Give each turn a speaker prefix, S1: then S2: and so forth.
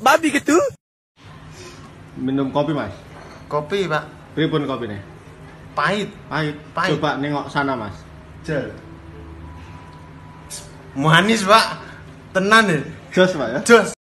S1: babi gitu.
S2: Minum kopi, Mas.
S3: Kopi, Pak.
S2: Pripun kopine?
S3: Pahit.
S2: Pahit.
S3: Pahit.
S2: Coba nengok sana, Mas.
S3: Jel. Manis, Pak. Tenan ya.
S2: Jos, Pak ya.
S3: Jos.